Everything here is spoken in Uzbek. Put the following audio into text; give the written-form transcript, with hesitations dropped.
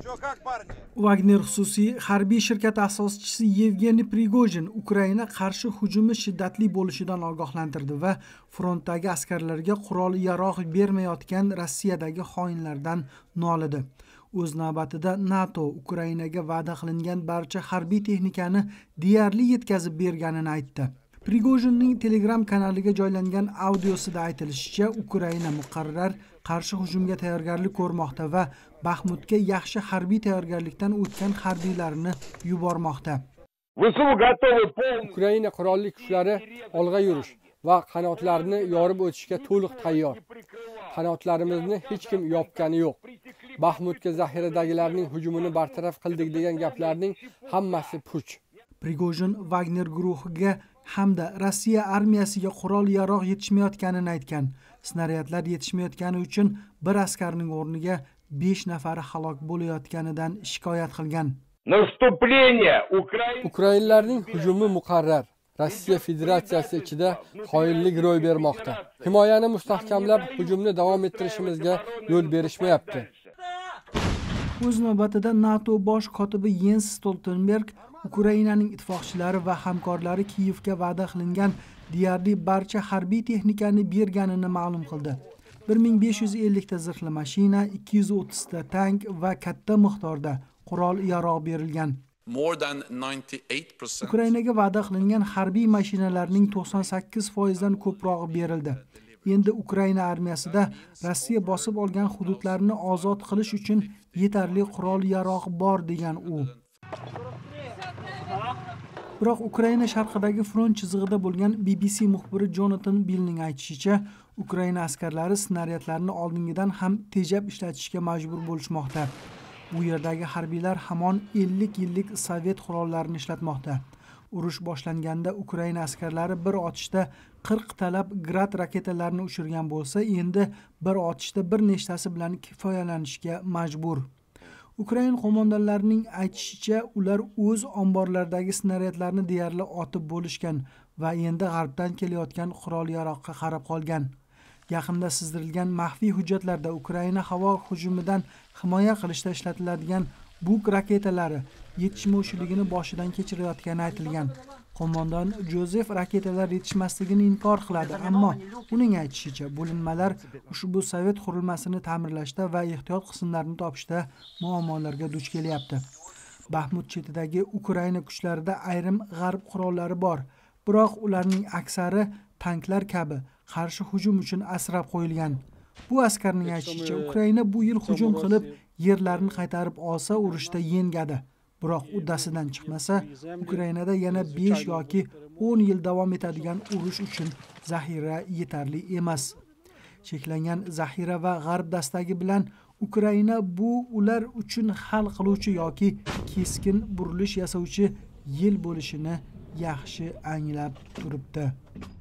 Wagner xususiy harbiy shirkati asoschisi Yevgeniy Prigojin Ukraina qarshi hujumi shiddatli bo'lishidan ogohlantirdi va frontdagi askarlarga qurol-yarog' bermayotgan Rossiyadagi xoinlardan nolidi. O'z navbatida NATO Ukrainaga va'da qilingan barcha harbiy texnikani deyarli yetkazib berganini aytdi. Prigojinning Telegram kanaliga joylangan audiosida aytilishicha, Ukraina muqarrar qarshi hujumga tayyorgarlik ko'rmoqda va Baxmutga yaxshi harbiy tayyorgarlikdan o'tgan harbiylarini yubormoqda. Ukraina qurolli kuchlari olg'a yurish va qanotlarini yorib o'tishga to'liq tayyor. Qanotlarimizni hech kim yopgani yo'q. Baxmutga zaxiradagilarning hujumini bartaraf qildik degan gaplarning hammasi puch. Prigojin Wagner guruhiga hamda Rossiya armiyasiga qurol-yarog' yetishmayotganini aytgan. Snaryadlar yetishmayotgani uchun bir askarning o'rniga 5 nafari halok bo'layotganidan shikoyat qilgan. Ukrainalarning hujumi muqarrar. Rossiya Federatsiyasi ichida xoinlik ro'y bermoqda. Himoyani mustahkamlab, hujumni davom ettirishimizga yo'l berishmayapti. O'z navbatida NATO bosh kotibi Jens Stoltenberg Ukrainaning ittifoqchilari va hamkorlari Kiyevga va'da qilingan deyarli barcha harbiy texnikani berganini ma'lum qildi. 1550 ta zirhli mashina, 230 ta tank va katta miqdorda qurol-yarog' berilgan. Ukrainaga va'da qilingan harbiy mashinalarning 98% dan ko'prog'i berildi. Endi Ukraina armiyasida Rossiya bosib olgan hududlarni ozod qilish uchun yetarli qurol-yarog' bor degan u. Biroq Ukraina sharqidagi front chizig'ida bo'lgan BBC muxbiri Jonathan Billning aytishicha, Ukraina askarlari snaryadlarni oldingidan ham tejab ishlatishga majbur bo'lishmoqda. Bu yerdagi harbiylar hamon 50 yillik sovet qurollarini ishlatmoqda. Urush boshlanganda Ukraina askarlari bir otishda 40 talab Grad raketalarini uchirgan bo'lsa, endi bir otishda bir nechtasi bilan kifoyalanishga majbur. Ukraina qo'mondonlarining aytishicha, ular o'z omborlaridagi snaryadlarni deyarli otib bo'lishgan va endi g'arbdan kelayotgan qurol-yaroqqa qarab qolgan. Yaqinda sizdirilgan maxfiy hujjatlarda Ukraina havo hujumidan himoya qilishda ishlatiladigan Buk raketalari yetishmovchiligini boshidan kechirayotgani aytilgan. Qo'mondon Jozef raketalar yetishmasligini inkor qiladi, ammo uning aytishicha, bo'linmalar ushbu sovet qurilmasini ta'mirlashda va ehtiyot qismlarini topishda muammolarga duch kelyapti. Baxmut chetidagi Ukraina kuchlarida ayrim g'arb qurollari bor, biroq ularning aksari tanklar kabi qarshi hujum uchun asrab qo'yilgan. Bu askarning aytishicha, Ukraina bu yil hujum qilib, yerlarni qaytarib olsa, urushda yengadi. Biroq uddasidan chiqmasa, Ukrainada yana 5 yoki 10 yil davom etadigan urush uchun zaxira yetarli emas. Cheklangan zaxira va g'arb dastagi bilan Ukraina bu ular uchun hal qiluvchi yoki keskin burilish yasovchi yil bo'lishini yaxshi anglab turibdi.